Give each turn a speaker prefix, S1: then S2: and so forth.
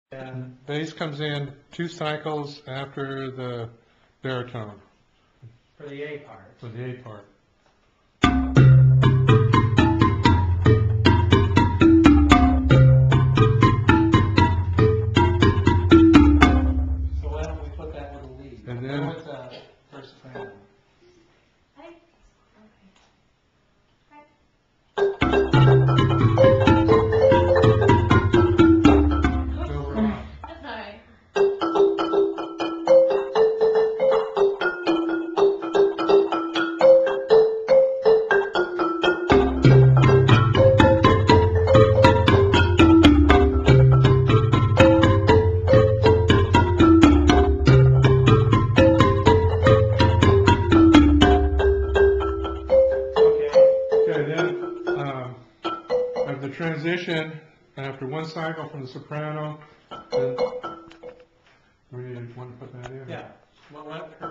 S1: And
S2: Bass comes in 2 cycles after the baritone
S1: for the A part.
S2: for the A part.
S1: So why don't we put that with a lead?
S2: And then-
S1: What's first soprano?
S2: So we're off.
S3: That's alright.
S1: Okay.
S2: Okay, then, of the transition, after 1 cycle from the soprano, then, we want to put that in?
S1: Yeah. What her